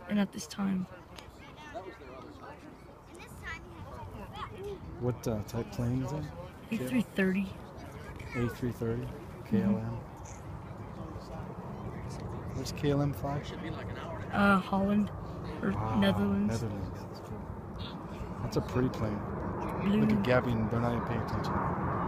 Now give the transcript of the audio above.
and at this time. What type plane is it? A330. A330? KLM? Where's KLM fly? Holland or Netherlands. Netherlands. That's cool. That's a pretty plane. Blue. Look at Gabby and they're not even paying attention.